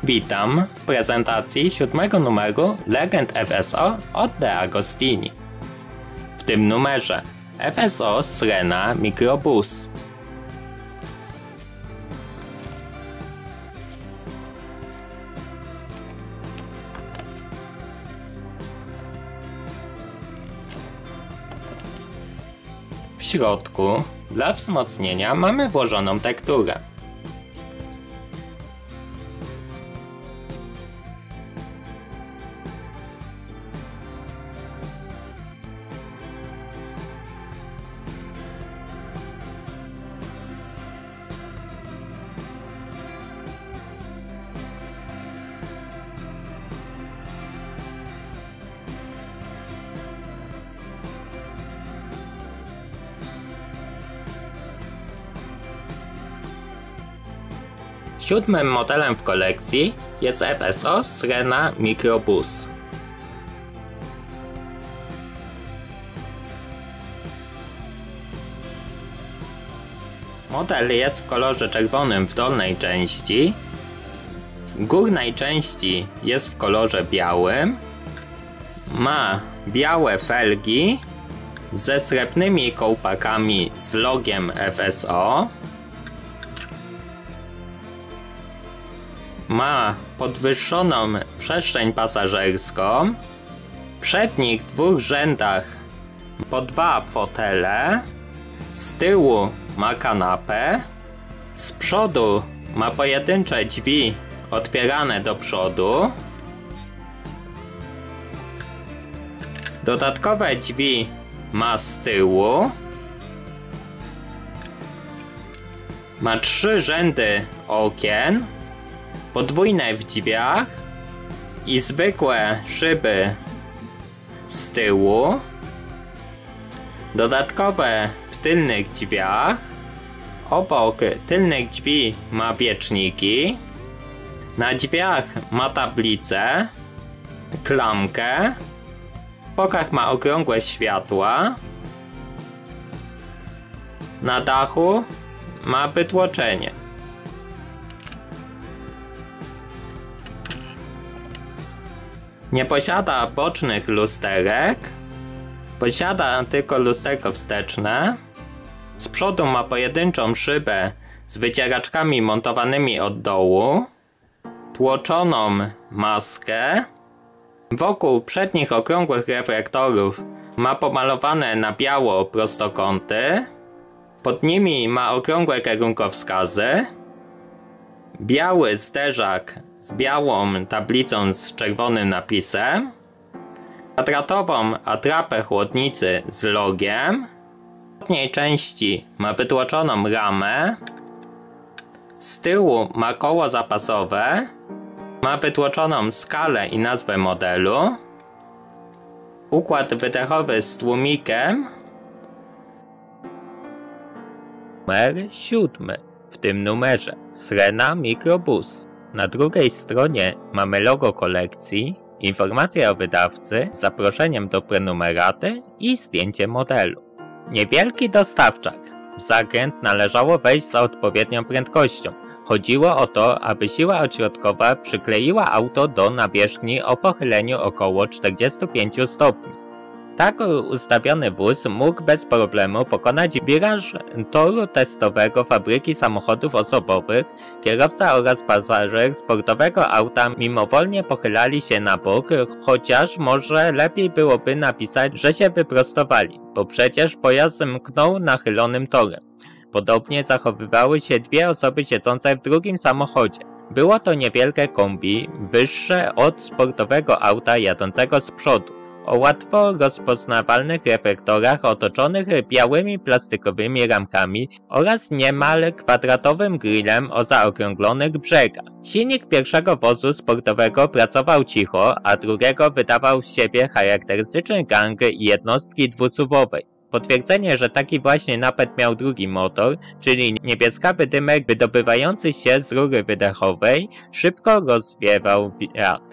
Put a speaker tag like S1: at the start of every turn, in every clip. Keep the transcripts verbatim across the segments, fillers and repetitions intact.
S1: Witam w prezentacji siódmego numeru Legend F S O od De Agostini. W tym numerze F S O Srena Microbus. W środku dla wzmocnienia mamy włożoną tekturę. Siódmym modelem w kolekcji jest F S O Srena Microbus. Model jest w kolorze czerwonym w dolnej części, w górnej części jest w kolorze białym, ma białe felgi ze srebrnymi kołpakami z logiem F S O. Ma podwyższoną przestrzeń pasażerską, w przednich dwóch rzędach po dwa fotele, z tyłu ma kanapę, z przodu ma pojedyncze drzwi otwierane do przodu, dodatkowe drzwi ma z tyłu, ma trzy rzędy okien, podwójne w drzwiach i zwykłe szyby z tyłu, dodatkowe w tylnych drzwiach. Obok tylnych drzwi ma wieczniki, na drzwiach ma tablicę, klamkę, w bokach ma okrągłe światła, na dachu ma wytłoczenie. Nie posiada bocznych lusterek, posiada tylko lusterko wsteczne. Z przodu ma pojedynczą szybę z wycieraczkami montowanymi od dołu, tłoczoną maskę. Wokół przednich okrągłych reflektorów ma pomalowane na biało prostokąty. Pod nimi ma okrągłe kierunkowskazy. Biały zderzak z białą tablicą z czerwonym napisem, kwadratową atrapę chłodnicy z logiem, w przedniej części ma wytłoczoną ramę, z tyłu ma koło zapasowe, ma wytłoczoną skalę i nazwę modelu, układ wydechowy z tłumikiem. Numer siódmy. W tym numerze Srena Microbus. Na drugiej stronie mamy logo kolekcji, informacje o wydawcy, zaproszeniem do prenumeraty i zdjęcie modelu. Niewielki dostawczak. W zakręt należało wejść z odpowiednią prędkością. Chodziło o to, aby siła odśrodkowa przykleiła auto do nawierzchni o pochyleniu około czterdziestu pięciu stopni. Tak ustawiony wóz mógł bez problemu pokonać wiraż toru testowego fabryki samochodów osobowych. Kierowca oraz pasażer sportowego auta mimowolnie pochylali się na bok, chociaż może lepiej byłoby napisać, że się wyprostowali, bo przecież pojazd mknął nachylonym torem. Podobnie zachowywały się dwie osoby siedzące w drugim samochodzie. Było to niewielkie kombi, wyższe od sportowego auta jadącego z przodu, o łatwo rozpoznawalnych reflektorach otoczonych białymi plastikowymi ramkami oraz niemal kwadratowym grillem o zaokrąglonych brzegach. Silnik pierwszego wozu sportowego pracował cicho, a drugiego wydawał z siebie charakterystyczny gang jednostki dwusuwowej. Potwierdzenie, że taki właśnie napęd miał drugi motor, czyli niebieskawy dymek wydobywający się z rury wydechowej, szybko rozwiewał wiatr.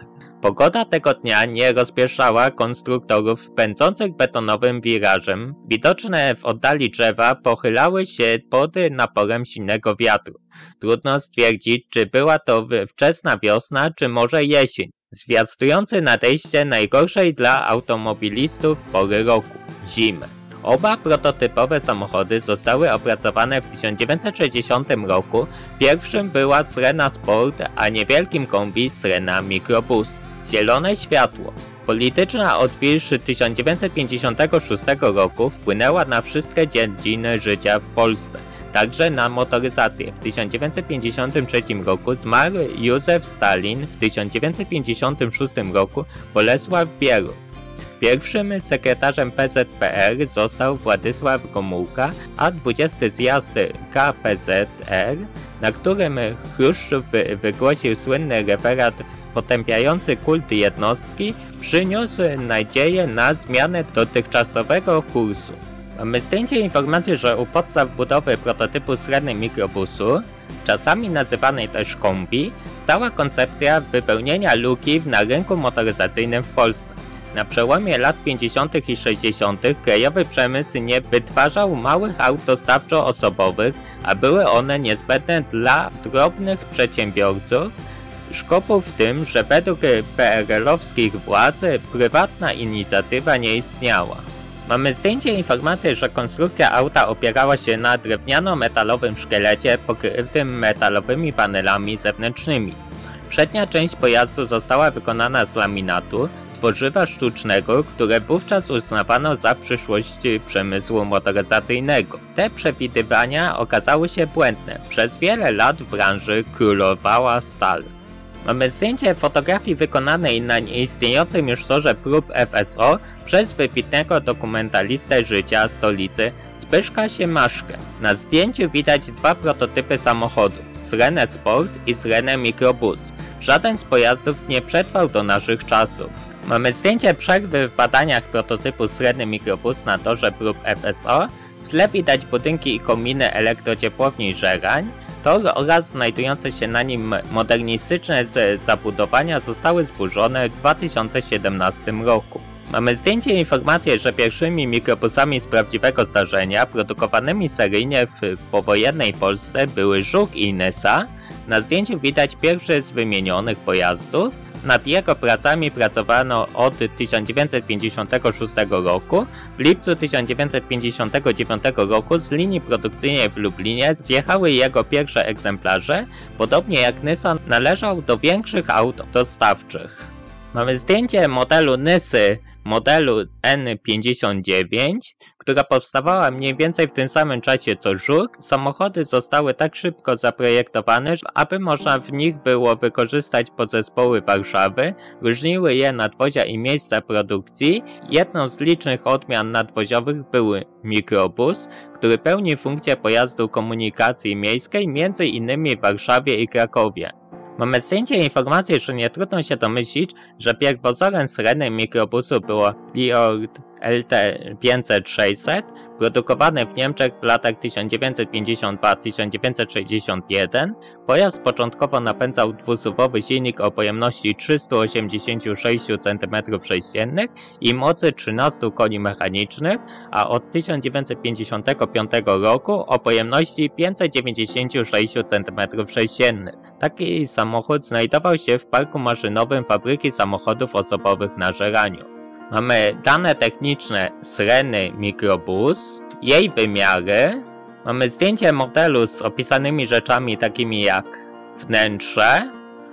S1: Pogoda tego dnia nie rozpieszczała konstruktorów pędzących betonowym wirażem. Widoczne w oddali drzewa pochylały się pod naporem silnego wiatru. Trudno stwierdzić, czy była to wczesna wiosna, czy może jesień, zwiastujący nadejście najgorszej dla automobilistów pory roku – zimy. Oba prototypowe samochody zostały opracowane w tysiąc dziewięćset sześćdziesiątym roku. Pierwszym była Srena Sport, a niewielkim kombi Srena Microbus. Zielone światło. Polityczna odwilż tysiąc dziewięćset pięćdziesiątego szóstego roku wpłynęła na wszystkie dziedziny życia w Polsce, także na motoryzację. W tysiąc dziewięćset pięćdziesiątym trzecim roku zmarł Józef Stalin, w tysiąc dziewięćset pięćdziesiątym szóstym roku Bolesław Bierut. Pierwszym sekretarzem P Z P R został Władysław Gomułka, a dwudziesty zjazd K P Z R, na którym Chruszczów wygłosił słynny referat potępiający kult jednostki, przyniósł nadzieję na zmianę dotychczasowego kursu. Mamy zdjęcie informacji, że u podstaw budowy prototypu Sreny Microbusu, czasami nazywanej też kombi, stała koncepcja wypełnienia luki na rynku motoryzacyjnym w Polsce. Na przełomie lat pięćdziesiątych i sześćdziesiątych krajowy przemysł nie wytwarzał małych aut dostawczo-osobowych, a były one niezbędne dla drobnych przedsiębiorców. Szkopu w tym, że według P R L-owskich władz prywatna inicjatywa nie istniała. Mamy zdjęcie informacji, że konstrukcja auta opierała się na drewniano-metalowym szkielecie pokrytym metalowymi panelami zewnętrznymi. Przednia część pojazdu została wykonana z laminatu, tworzywa sztucznego, które wówczas uznawano za przyszłość przemysłu motoryzacyjnego. Te przewidywania okazały się błędne. Przez wiele lat w branży królowała stal. Mamy zdjęcie fotografii wykonanej na nieistniejącym już torze prób F S O przez wybitnego dokumentalistę życia stolicy Zbyszka Siemaszkę. Na zdjęciu widać dwa prototypy samochodów, Srenę Sport i Srenę Microbus. Żaden z pojazdów nie przetrwał do naszych czasów. Mamy zdjęcie przerwy w badaniach prototypu Sreny Microbus na torze prób F S O. W tle widać budynki i kominy elektrociepłowni Żerań. Tor oraz znajdujące się na nim modernistyczne zabudowania zostały zburzone w dwa tysiące siedemnastym roku. Mamy zdjęcie i informację, że pierwszymi mikrobusami z prawdziwego zdarzenia produkowanymi seryjnie w, w powojennej Polsce były Żuk i Nysa. Na zdjęciu widać pierwszy z wymienionych pojazdów. Nad jego pracami pracowano od tysiąc dziewięćset pięćdziesiątego szóstego roku. W lipcu tysiąc dziewięćset pięćdziesiątego dziewiątego roku z linii produkcyjnej w Lublinie zjechały jego pierwsze egzemplarze. Podobnie jak Nysa należał do większych aut dostawczych. Mamy zdjęcie modelu Nysy, modelu N pięćdziesiąt dziewięć, która powstawała mniej więcej w tym samym czasie co Żuk. Samochody zostały tak szybko zaprojektowane, aby można w nich było wykorzystać podzespoły Warszawy. Różniły je nadwozia i miejsca produkcji. Jedną z licznych odmian nadwoziowych był mikrobus, który pełni funkcję pojazdu komunikacji miejskiej między innymi w Warszawie i Krakowie. Mamy zdjęcie i informację, że nie trudno się domyślić, że pierwowzorem Sreny Microbusu było Liord L T pięćset sześćset, produkowany w Niemczech w latach tysiąc dziewięćset pięćdziesiąt dwa do tysiąc dziewięćset sześćdziesiąt jeden. Pojazd początkowo napędzał dwusuwowy silnik o pojemności trzysta osiemdziesiąt sześć centymetrów sześciennych i mocy trzynaście koni mechanicznych, a od tysiąc dziewięćset pięćdziesiątego piątego roku o pojemności pięćset dziewięćdziesiąt sześć centymetrów sześciennych. Taki samochód znajdował się w parku maszynowym fabryki samochodów osobowych na Żeraniu. Mamy dane techniczne Sreny Microbus, jej wymiary. Mamy zdjęcie modelu z opisanymi rzeczami takimi jak wnętrze,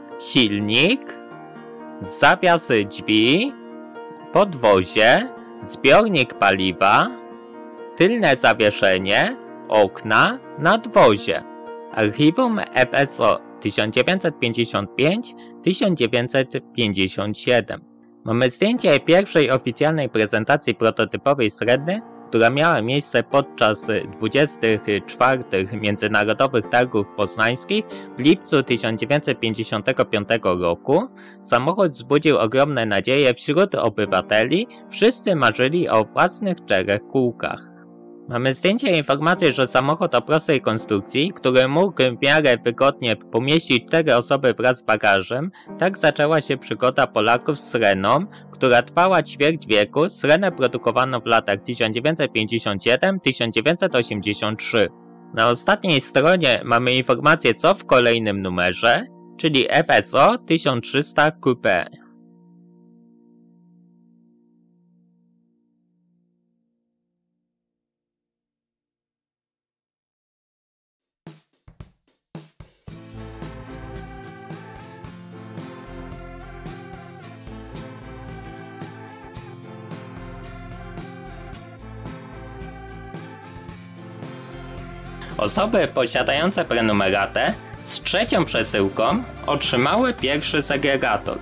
S1: silnik, zawias drzwi, podwozie, zbiornik paliwa, tylne zawieszenie, okna, nadwozie. Archiwum F S O tysiąc dziewięćset pięćdziesiąt pięć do tysiąc dziewięćset pięćdziesiąt siedem. Mamy zdjęcie pierwszej oficjalnej prezentacji prototypowej Sreny, która miała miejsce podczas dwudziestych czwartych Międzynarodowych Targów Poznańskich w lipcu tysiąc dziewięćset pięćdziesiątego piątego roku. Samochód wzbudził ogromne nadzieje wśród obywateli, wszyscy marzyli o własnych czterech kółkach. Mamy zdjęcie i informację, że samochód o prostej konstrukcji, który mógł w miarę wygodnie pomieścić cztery osoby wraz z bagażem. Tak zaczęła się przygoda Polaków z Renault, która trwała ćwierć wieku. Renę produkowano w latach tysiąc dziewięćset pięćdziesiąt siedem do tysiąc dziewięćset osiemdziesiąt trzy. Na ostatniej stronie mamy informację, co w kolejnym numerze, czyli F S O tysiąc trzysta Coupe. Osoby posiadające prenumeratę z trzecią przesyłką otrzymały pierwszy segregator.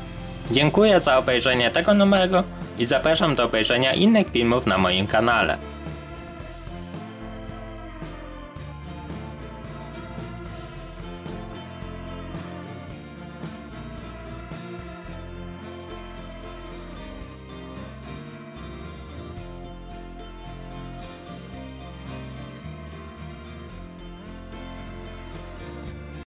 S1: Dziękuję za obejrzenie tego numeru i zapraszam do obejrzenia innych filmów na moim kanale.